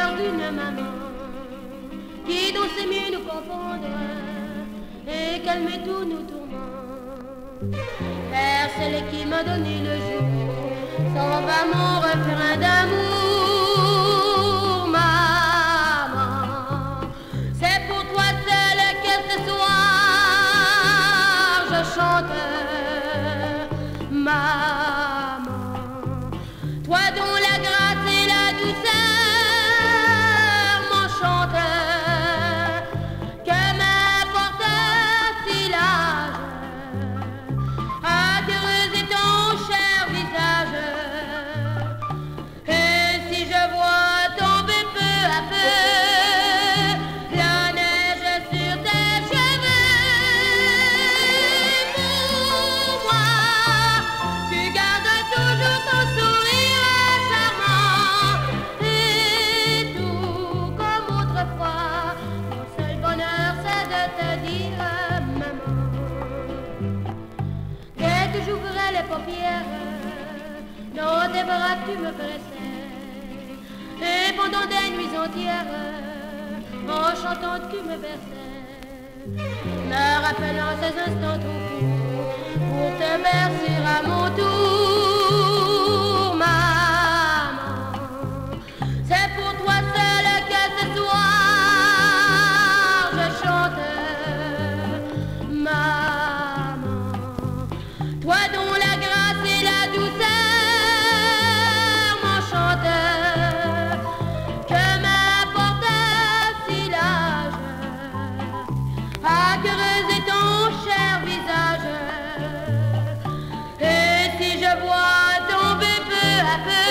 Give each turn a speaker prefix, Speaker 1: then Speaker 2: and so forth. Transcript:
Speaker 1: cœur d'une maman qui dans ses mieux nous confondre et calmer tous nos tourments. Père, c'est elle qui m'a donné le jour, s'en va mon refrain d'amour, maman. C'est pour toi seule que ce soir je chante, maman. Toi dont la grâce et la douceur m'enchantent, que m'importe si l'âge, heureuse est ton cher visage. Et si je vois tomber peu à peu la neige sur tes cheveux, pour moi, tu gardes toujours ton sourire charmant. Et tout comme autrefois, mon seul bonheur c'est de te dire maman. Dès que j'ouvrais les paupières, dans tes bras tu me pressais, et pendant des nuits entières, en chantant tu me berçais, me rappelant ces instants trop courts, pour te bercer à mon tour, maman. C'est pour toi seule que ce soir je chante, maman. Toi dont la grâce et la douceur m'enchantent, que m'importe si l'âge, heureuse est ton cher visage. Et si je vois tomber peu à peu